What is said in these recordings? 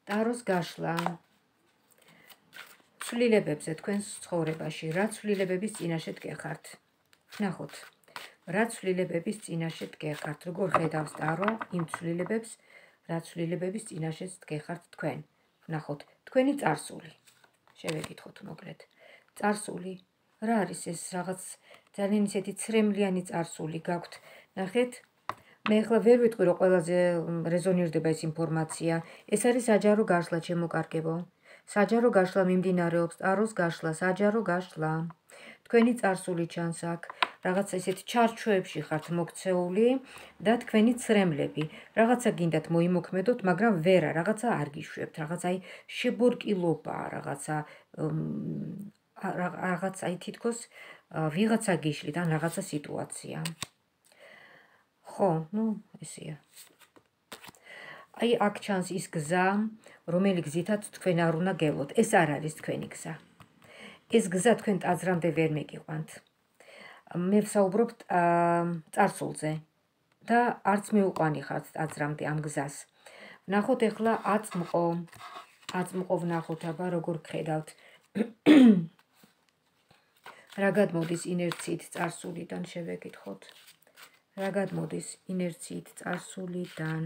ტაროს გაშლა ცვლილებებზე თქვენს ცხოვრებაში, რა ცვლილებების წინაშე დგეხართ. ნახოთ, რა ცვლილებების წინაშე დგეხართ, როგორ ხედავს ტარო იმ ცვლილებებს, რა ცვლილებების წინაშეც დგეხართ თქვენ. ნახოთ, თქვენი წარსული. შევეკითხოთ მოკლედ. წარსული, რა არის ეს რაღაც ძალიან ისეთი ცრემლიანი წარსული გაქვთ. ნახეთ, მე ახლა ვერ ვიტყვი, რომ ყველაზე რეზონირდება ეს ინფორმაცია. ეს არის საჯარო გაშლა, ჩემო კარგებო. საჯარო გაშლა მიმდინარეობს, ტაროს გაშლა, საჯარო გაშლა. თქვენი წარსული ჩანს აქ, რაღაცა ისეთ ჩარჩოებში ხართ მოქცეული და თქვენი ცრემლები. რაღაცა გინდათ მოიმოქმედოთ, მაგრამ ვერა, რაღაცა არ გიშვებთ, რაღაც აი შებორკილობა, რაღაც აი თითქოს ვიღაცა გიშლით, ან რაღაცა სიტუაცია. ხო, ესეა. აი აქ ჩანს ის გზა, რომელი გზითაც თქვენ არ უნდა გელოთ. ეს არ არის თქვენი გზა. ეს გზა თქვენ ტაძრამდე ვერ მეგიყვანთ. მე ვსაუბრობ წარსულზე და არც მიუყვანი ხართ ტაძრამდე ამ გზას. ვნახოთ ახლა აწმყო ვნახოთ, აბა როგორ გხედავთ. რა გადმოდის ინერციით წარსულიდან, შევეკითხოთ. რა გადმოდის ინერციით წარსულიდან.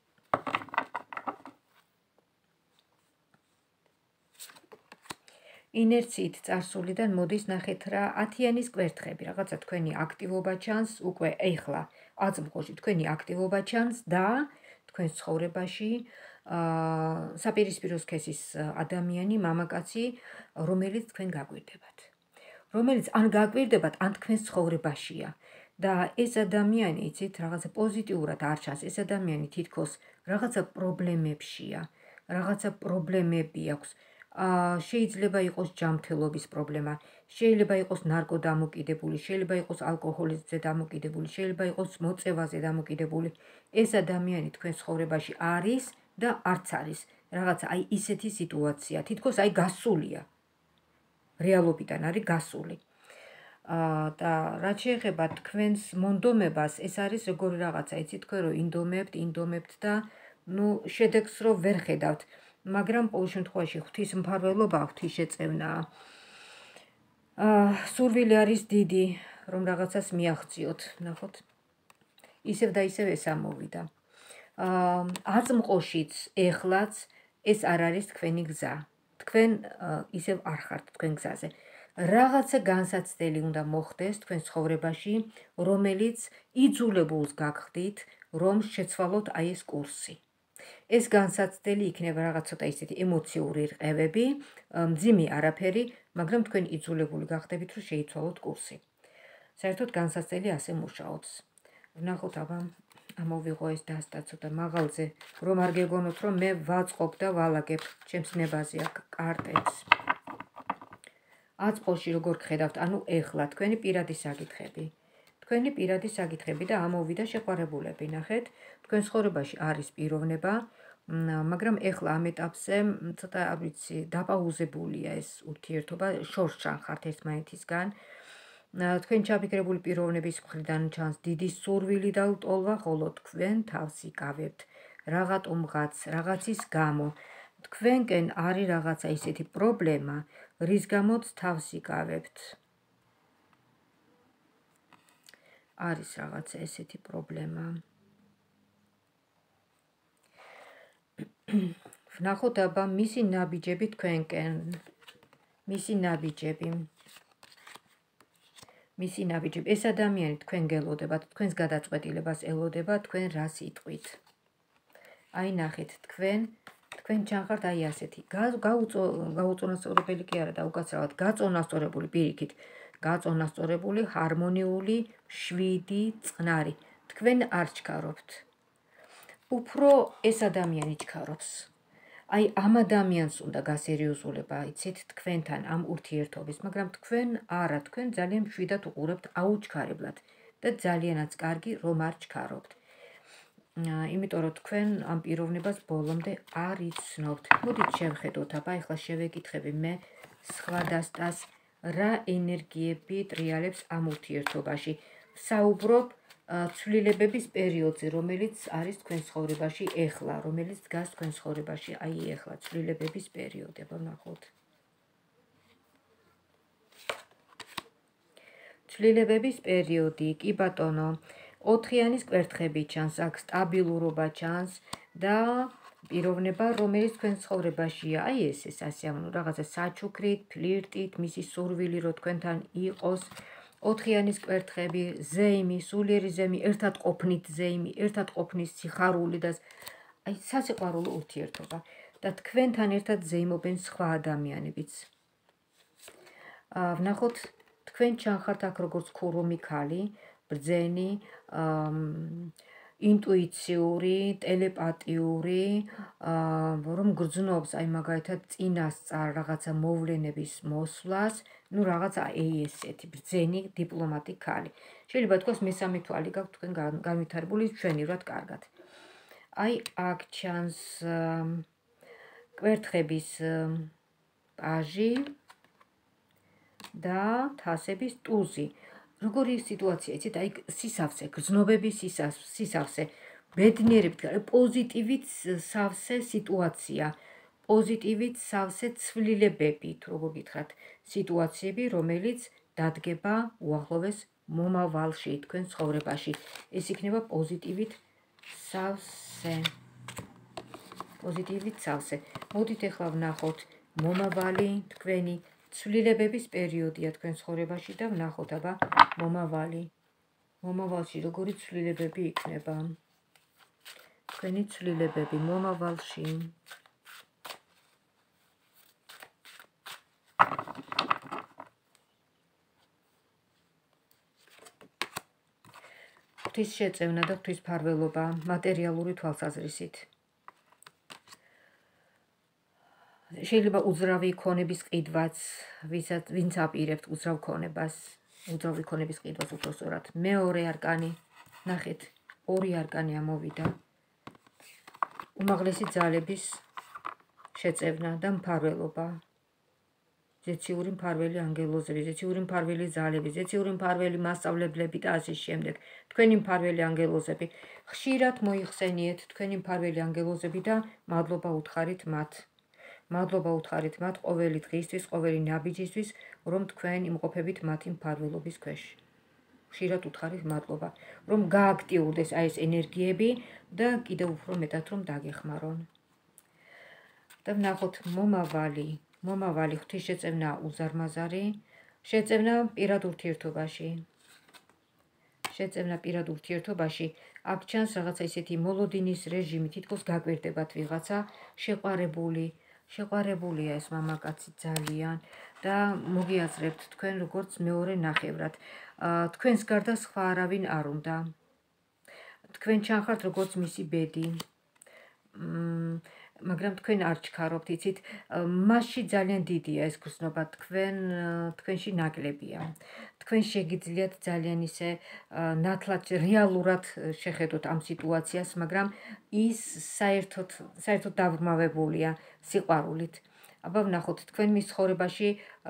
ინერციით წარსულიდან მოდის, ნახეთ რა, 10-იანის კვერთხები, რაღაცა თქვენი აქტივობა ჩანს, უკვე ეხლა აწმყოში თქვენი აქტივობა ჩანს და თქვენს ცხოვრებაში საპირისპირო სქესის ადამიანი, მამაკაცი, რომელიც თქვენ გაგვირდებათ. რომელიც ან გაგვირდებათ, ან თქვენს ცხოვრებაშია. და ეს ადამიანი, იცით, რაღაცა პოზიტიურად არ ჩანს. ეს ადამიანი თითქოს რაღაცა პრობლემებშია, რაღაცა პრობლემები აქვს. შეიძლება იყოს ჯანმრთელობის პრობლემა, შეიძლება იყოს ნარკოდამოკიდებული, შეიძლება იყოს ალკოჰოლიზმზე დამოკიდებული, შეიძლება იყოს მოწევაზე დამოკიდებული. ეს ადამიანი თქვენ ცხოვრებაში არის და არც არის. რაღაცა აი ისეთი სიტუაცია, თითქოს აი გასულია. რეალობიდან არის გასული. და რაც შეეხება თქვენს მონდომებას, ეს არის როგორი რაღაცა, იცით თქვენ რომ ინდომებთ და შედეგს რომ ვერ ხედავთ. მაგრამ ყოველ შემთხვევაში ღვთისმფარველობა, ღვთისშეწევნაა. სურვილი არის დიდი, რომ რაღაცას მიაღწიოთ. ნახოთ. ისევ და ისევ ეს ამოვიდა. აწმყოშიც ეხლაც ეს არ არის თქვენი გზა. თქვენ ისევ არ ხართ თქვენ გზაზე. რაღაცა განსაცდელი უნდა მოხდეს თქვენ ცხოვრებაში, რომელიც იძულებულს გაგხდით, რომ შეცვალოთ აი ეს კურსი. ეს განსაცდელი იქნება რაღაც ცოტა ისეთი ემოციური რყევები, მძიმე არაფერი, მაგრამ თქვენ იძულებული გახდებით, რომ შეიცვალოთ კურსი. საერთოდ განსაცდელი ასე მუშაობს. ვნახოთ, აბა ამოვიღო ეს დასტა ცოტა მაღალზე, რომ არ გეგონოთ, რომ მე ვაწყობ და ვალაგებ ჩემს ნებაზე აქ კარტებს. აწმყოში როგორ გხედავთ, ანუ ეხლა თქვენი პირადი საკითხები. თქვენი პირადი საკითხები და ამოვიდა შეყვარებულები, ნახეთ, თქვენ ცხოვრებაში არის პიროვნება, მაგრამ ეხლა ამ ეტაპზე ცოტა ვიცი, დაპაუზებულია ეს ურთიერთობა, შორს ჩანხართ ერთმანეთისგან. თქვენ ჩაფიქრებული პიროვნების მხრიდან ჩანს დიდი სურვილი და ლტოლვა, ხოლო თქვენ თავს იკავებთ რაღაცის გამო. თქვენკენ არის რაღაცა ისეთი პრობლემა, რის გამოც თავს იკავებთ. არის რაღაცა ესეთი პრობლემა. ვნახოთ, აბა მისი ნაბიჯები თქვენკენ. მისი ნაბიჯები. ეს ადამიანი თქვენ გელოდებათ, თქვენს გადაწყვეტილებას ელოდება, თქვენ რას იტყვით. აი ნახეთ, თქვენ ჩანხართ აი ასეთი. გაუწონასწორებელი კი არა და უკაცრავად გაწონასწორებული პირიქით. გაწონასწორებული, ჰარმონიული, შვიდი, წყნარი. თქვენ არ ჩქარობთ. უფრო ეს ადამიანი ჩქარობს. აი ამ ადამიანს უნდა გასერიოზულება, იცით, თქვენთან ამ ურთიერთობის, მაგრამ თქვენ არა, თქვენ ძალიან მშვიდად უყურებთ აუჩქარებლად და ძალიანაც კარგი რომ არ ჩქარობთ. იმიტომ რომ თქვენ ამ პიროვნებას ბოლომდე არ იცნობთ. მოდით შევხედოთ, აბა ეხლა შევეკითხები მე სხვა დასტას რა ენერგიები ტრიალებს ამ ურთიერთობაში. საუბრობ ცვლილებების პერიოდზე, რომელიც არის თქვენ ცხოვრებაში ეხლა, რომელიც დგას თქვენ ცხოვრებაში, აი ეხლა, ცვლილებების პერიოდი, აბა ვნახოთ. ცვლილებების პერიოდი, კი ბატონო, 4-იანის კვერთხები ჩანს, აქ სტაბილურობა ჩანს და პიროვნება, რომელიც თქვენ ცხოვრებაშია, აი ეს ასე რაღაცა საჩუქრით, ფლირტით, მისი სურვილი რო თქვენთან იყოს, 4-იანის კვერთხები, ზეიმი, სულიერი ზეიმი, ერთად ყოფნით ზეიმი, ერთად ყოფნის სიხარული და აი სასიყვარულო ურთიერთობა და თქვენთან ერთად ზეიმობენ სხვა ადამიანებიც. ვნახოთ, თქვენ ჩანხართ აქ როგორც ქურუმი ქალი, ბრძენი, ინტუიციური, ტელეპათიური, რომ გრძნობს აი მაგალითად წინასწარ რაღაცა მოვლენების მოსვლას, ну რაღაცა ესეთი ბრძენი დიპლომატი ქალი. შეიძლება თქვას მესამე თვალი გაქვთ თქვენ განვითარებული ჩვენივრად კარგად. აი აქ ჩანს კვერთხების პაჟი და თასების ტუზი. როგორი სიტუაცია, იცით, აი სისავსე, გრძნობების სისავსე, ბედნიერებით, პოზიტივით სავსე სიტუაცია, პოზიტივით სავსე ცვლილებები, როგორ გითხრათ, სიტუაციები, რომელიც დადგება უახლოეს მომავალში, თქვენ ცხოვრებაში. ეს იქნება პოზიტივით სავსე. პოზიტივით სავსე. მოდით ახლა ვნახოთ მომავალი თქვენი ცვლილებების პერიოდია თქვენ ცხოვრებაში და ვნახოთ აბა მომავალი. მომავალში როგორი ცვლილებები იქნება? თქვენი ცვლილებები მომავალში. ღვთის შეწევნა და ღვთის მფარველობა მატერიალური თვალსაზრისით. შეიძლება უძრავი ქონების ყიდვაც, ვინც აპირებთ უძრავ ქონებას, უძრავი ქონების ყიდვას უпроსტორად. მეორე არკანი, ნახეთ, 2 არკანი ამოვიდა. უმაღლესი ძალების შეწევნა და მფარველობა. ზეციური მფარველი ანგელოზები, ზეციური მფარველი ძალები, ზეციური მფარველი მასწავლებლები და ასე შემდეგ. თქვენი მფარველი ანგელოზები, ხშირად მოიხსენიეთ თქვენი მფარველი ანგელოზები და მადლობა უთხარით მათ. მადლობა უთხარით მათ ყოველი დღისთვის, ყოველი ნაბიჯისთვის, რომ თქვენ იმყოფებით მათი მფარველობის ქვეშ. ხშირად უთხარით მადლობა, რომ გააქტიურდეს აი ეს ენერგიები და კიდევ უფრო მეტად რომ დაგეხმარონ. და ვნახოთ მომავალი. მომავალი ღვთისშეწევნა უზარმაზარი, შეწევნა პირად ურთიერთობაში. შეწევნა პირად ურთიერთობაში, აქ ჩანს რაღაცა ისეთი მოლოდინის რეჟიმი, თითქოს გაკვირდებათ ვიღაცა, შეყვარებულია ეს მამაკაცი ძალიან და მოგიაზრებთ თქვენ როგორც მეორე ნახევრად. თქვენს გარდა სხვა არავინ არ უნდა. თქვენ ჩანხართ როგორც მისი ბედი. მაგრამ თქვენ არ ჩქარობთ, იცით, მასში ძალიან დიდია ეს გრძნობა, თქვენში ნაკლებია. თქვენ შეგიძლიათ ძალიან ისე ნათლად რეალურად შეხედოთ ამ სიტუაციას, მაგრამ ის საერთოდ დაბრმავებულია სიყვარულით. აბა ვნახოთ, თქვენ მის ცხოვრებაში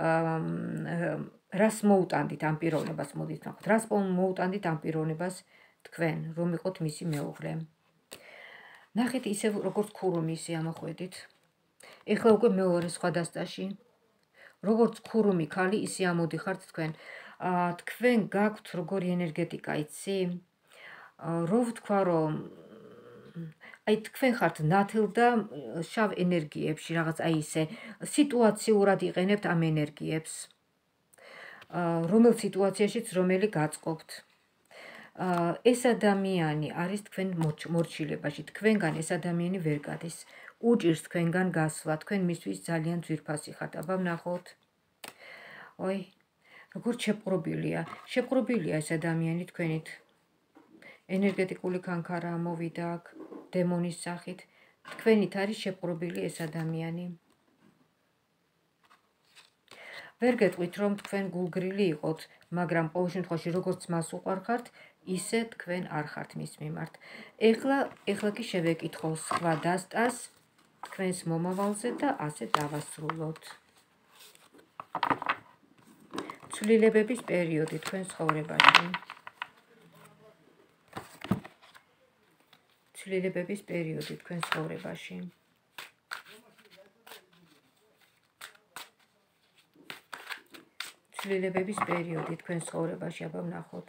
რას მოუტანდით ამ პიროვნებას, მოდით ვნახოთ, რას მოუტანდით ამ პიროვნებას თქვენ, რომ იყოთ მისი მეუღლე. ნახეთ, ისე როგორც ქურუმი ისე ამოხვედით. ეხლა უკვე მეორე სხვა დასტაში. როგორც ქურუმი ქალი ისე ამოდიხართ თქვენ. თქვენ გაქვთ როგორი ენერგეტიკა, იცი? რო ვთქვა, რომ აი თქვენ ხართ ნათელ და შავ ენერგიებში, რაღაც აი ისე სიტუაციურად იყენებთ ამ ენერგიებს. რომელ სიტუაციაშიც რომელი გაწყობთ. ეს ადამიანი არის თქვენ მორჩილებაში, თქვენგან ეს ადამიანი ვერ გადის. უჭირს თქვენგან გასვლა, თქვენ მისთვის ძალიან ძვირფასი ხართ. აბა ვნახოთ. ой, როგორ შეპყრობილია ეს ადამიანი თქვენით. ენერგეტიკული კანკარა ამოვიდა აქ, დემონის სახით. თქვენით არის შეპყრობილი ეს ადამიანი. ვერ გეტყვით, რომ თქვენ გულგრილი იყოთ, მაგრამ ყოველ შემთხვევაში როგორც მას უყვარხართ, ისე თქვენ არ ხართ მის მიმართ. ეხლა კი შევეკითხო სხვა დასტას თქვენს მომავალზე და ასე დავასრულოთ. ცვლილებების პერიოდი თქვენ ცხოვრებაში. ცვლილებების პერიოდი თქვენ ცხოვრებაში. ცვლილებების პერიოდი თქვენ ცხოვრებაში, აბა ვნახოთ.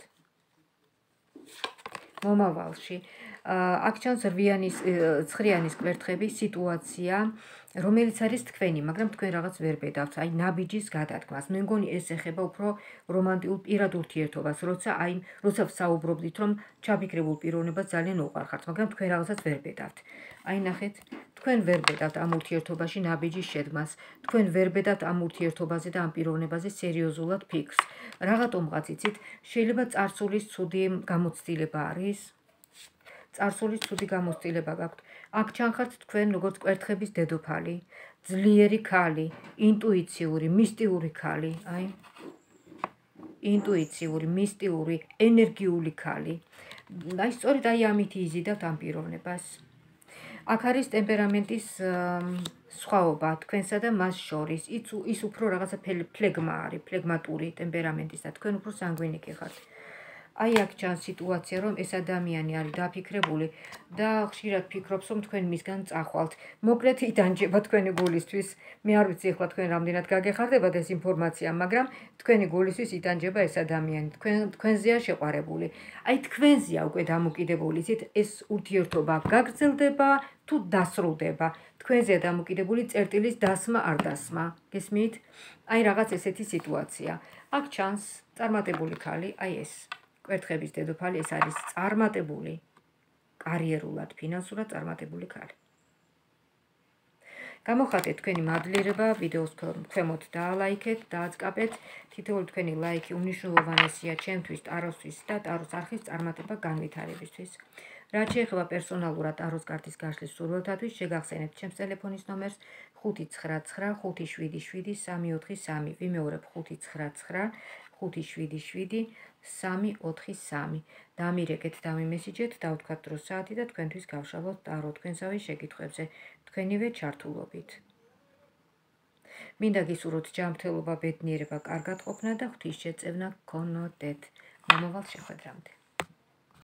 მომავალში. აქ ჩანს ცხრიანის კვერთხების სიტუაცია, რომელიც არის თქვენი, მაგრამ თქვენ რაღაც ვერ ბედავთ, აი ნაბიჯის გადადგმას. მე მგონი ეს ეხება უფრო რომანტიკულ პირად ურთიერთობას, როცა ვსაუბრობდით, რომ ჩაფიქრებულ პიროვნებას ძალიან უყვარხართ, მაგრამ თქვენ რაღაცას ვერ ბედავთ. აი ნახეთ, თქვენ ვერ ბედავთ ამ ურთიერთობაში ნაბიჯის შედგმას, თქვენ ვერ ბედავთ ამ ურთიერთობაზე და ამ პიროვნებაზე სერიოზულად ფიქრს. რაღაცომღაც იცით, შეიძლება წარსულის ცუდი გამოცდილება არის. წარსულის ცუდი გამოცდილება გაქვთ. აქ ჩანხართ თქვენ როგორც კვერთხების დედოფალი, ძლიერი ქალი, ინტუიციური, მისტიური ქალი, აი. ინტუიციური, მისტიური, ენერგიული ქალი. აი სწორედ აი ამით იზიდავთ ამ პიროვნებას. აქ არის ტემპერამენტის სხვაობა თქვენსა და მას შორის. ის უფრო რაღაცა ფლეგმა არის, ფლეგმატური ტემპერამენტის და თქვენ უფრო სანგვინიკი ხართ. აი აქ ჩანს სიტუაცია, რომ ეს ადამიანი არის დაფიქრებული და ხშირად ფიქრობს, რომ თქვენ მისგან წახვალთ. მოკლედ იტანჯება თქვენი გულისთვის. მე არ ვიცი ახლა თქვენ რამდენად გაგეხარდებათ ეს ინფორმაცია, მაგრამ თქვენი გულისთვის იტანჯება ეს ადამიანი. თქვენზეა შეყვარებული. აი თქვენზეა უკვე დამოკიდებული, იცით, ეს ურთიერთობა გაგრძელდება თუ დასრულდება. თქვენზეა დამოკიდებული წერტილის დასმა არ დასმა. გესმით? აი რაღაც ესეთი სიტუაცია. აქ ჩანს წარმატებული ქალი, აი ეს. კვერთხების დედოფალი ეს არის წარმატებული, კარიერულად, ფინანსურად წარმატებული ქალი. გამოხატეთ თქვენი მადლიერება, ვიდეოს ქვემოთ დაალაიქეთ, დააწყაბეთ. თითოეული თქვენი ლაიქი უმნიშვნელოვანესია ჩემთვის, ტაროსთვის და ტაროს არხის წარმატება განვითარებისთვის. რაც შეეხება პერსონალურად ტაროს კარტის გაშლის სურვილთათვის, შეგახსენებთ ჩემს ტელეფონის ნომერს 599547343. ვიმეორებ 599547343. დამირეკეთ, დამიმესიჯეთ, დავთქვათ დროს საათი და თქვენთვის გავშალოთ ტარო თქვენსავე შეკითხვებზე, თქვენივე ჩართულობით. მინდა გისურვოთ ჯანმრთელობა, ბედნიერება, კარგად ყოფნა და ღვთის შეწევნა გქონოდეთ. მომავალ შეხვედრამდე.